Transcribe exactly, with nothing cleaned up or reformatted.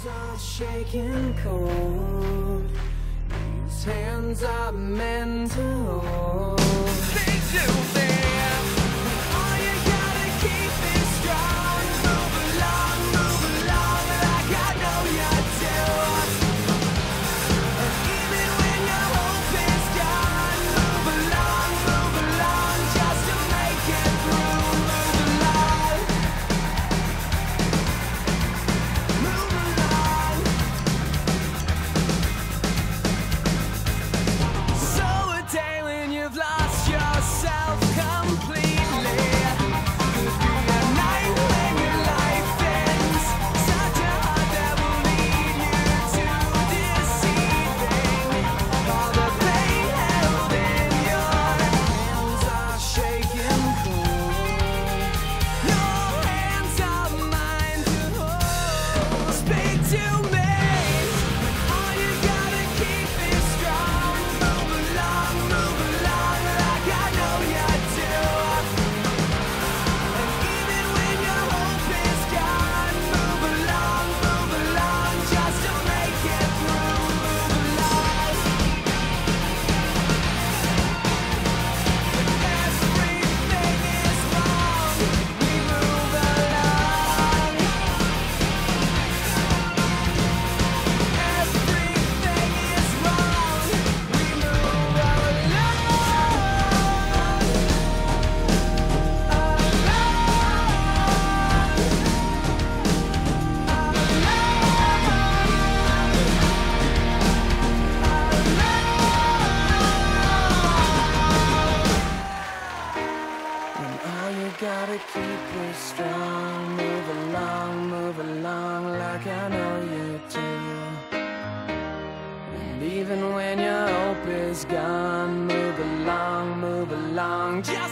Hands are shaking cold. These hands are meant to hold. They do them. All you gotta keep is strong. Move along, move along, like I know you do. And even when your hope is gone, move along, move along, just to make it through. Move along, move along. So a day when you've lost yourself completely could be a night when your life ends. Such a heart that will lead you to deceiving. All the pain held in your hands are shaking cold. Your hands are mine to hold. Speak to me. All you gotta keep is strong. Move along, move along, like I know you do. And even when your hope is gone, move along, move along, just to make it through. Move along. Everything is wrong. We move along. Everything is wrong. We move And all you gotta keep is strong. Move along, move along, like I know you do. And even when your hope is gone, move along, move along, just